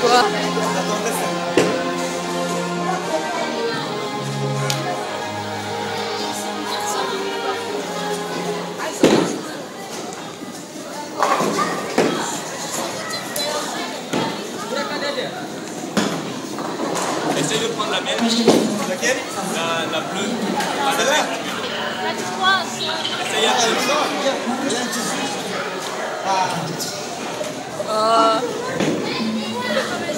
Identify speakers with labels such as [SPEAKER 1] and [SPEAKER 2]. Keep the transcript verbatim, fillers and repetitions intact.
[SPEAKER 1] Quoi?
[SPEAKER 2] Essaye de prendre la mienne.
[SPEAKER 3] Laquelle?
[SPEAKER 2] La, la bleue. La
[SPEAKER 3] Celle-là?
[SPEAKER 4] La trois,
[SPEAKER 2] Essaye un peu.
[SPEAKER 1] Euh...